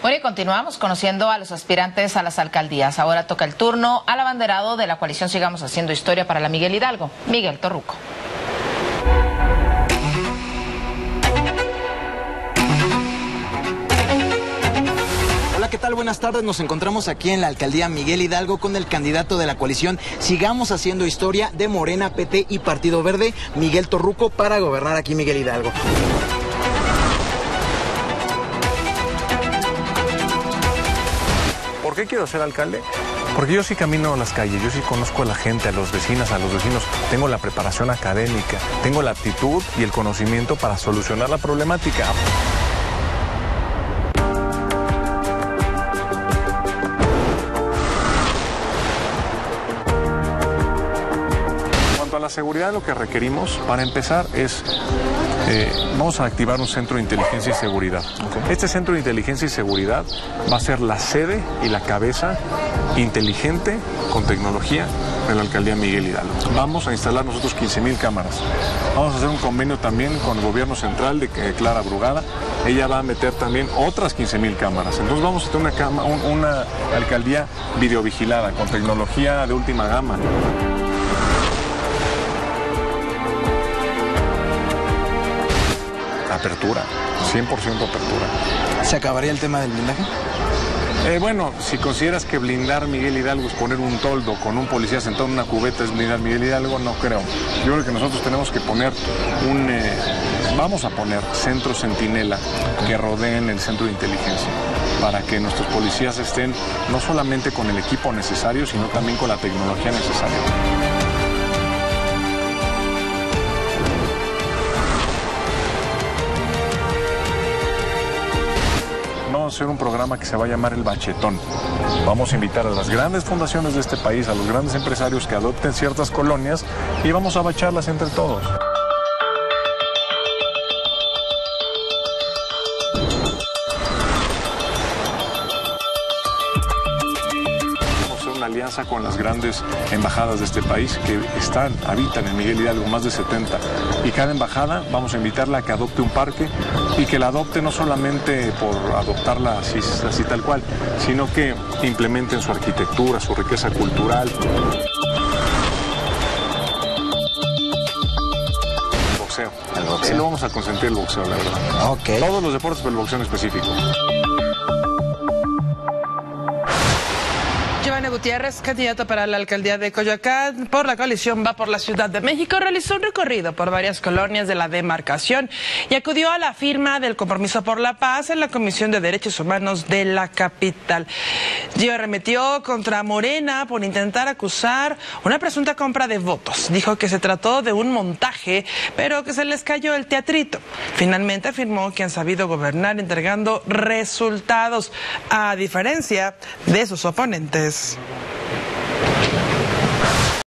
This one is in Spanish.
Bueno, y continuamos conociendo a los aspirantes a las alcaldías. Ahora toca el turno al abanderado de la coalición Sigamos Haciendo Historia para la Miguel Hidalgo, Miguel Torruco. Hola, ¿qué tal? Buenas tardes. Nos encontramos aquí en la alcaldía Miguel Hidalgo con el candidato de la coalición Sigamos Haciendo Historia de Morena, PT y Partido Verde, Miguel Torruco, para gobernar aquí Miguel Hidalgo. ¿Por qué quiero ser alcalde? Porque yo sí camino a las calles, yo sí conozco a la gente, a los vecinos, tengo la preparación académica, tengo la aptitud y el conocimiento para solucionar la problemática. En cuanto a la seguridad, lo que requerimos, para empezar, es vamos a activar un centro de inteligencia y seguridad. Este centro de inteligencia y seguridad va a ser la sede y la cabeza inteligente con tecnología de la alcaldía Miguel Hidalgo. Vamos a instalar nosotros 15,000 cámaras. Vamos a hacer un convenio también con el gobierno central de Clara Brugada. Ella va a meter también otras 15,000 cámaras. Entonces vamos a tener una alcaldía videovigilada con tecnología de última gama. Apertura, 100% apertura. ¿Se acabaría el tema del blindaje? Bueno, si consideras que blindar Miguel Hidalgo es poner un toldo con un policía sentado en una cubeta es blindar Miguel Hidalgo, no creo. Yo creo que nosotros tenemos que poner vamos a poner centros centinela que rodeen el centro de inteligencia para que nuestros policías estén no solamente con el equipo necesario, sino también con la tecnología necesaria. Vamos a hacer un programa que se va a llamar El Bachetón. Vamos a invitar a las grandes fundaciones de este país, a los grandes empresarios que adopten ciertas colonias y vamos a bacharlas entre todos. Alianza con las grandes embajadas de este país que habitan en Miguel Hidalgo, más de 70, y cada embajada vamos a invitarla a que adopte un parque y que la adopte no solamente por adoptarla así tal cual, sino que implementen su arquitectura, su riqueza cultural. Boxeo. El boxeo. No vamos a consentir el boxeo, la verdad. Okay. Todos los deportes, pero el boxeo en específico. Giovanni Gutiérrez, candidato para la alcaldía de Coyoacán por la coalición Va por la Ciudad de México, realizó un recorrido por varias colonias de la demarcación y acudió a la firma del Compromiso por la Paz en la Comisión de Derechos Humanos de la capital. Gio arremetió contra Morena por intentar acusar una presunta compra de votos. Dijo que se trató de un montaje, pero que se les cayó el teatrito. Finalmente afirmó que han sabido gobernar entregando resultados, a diferencia de sus oponentes.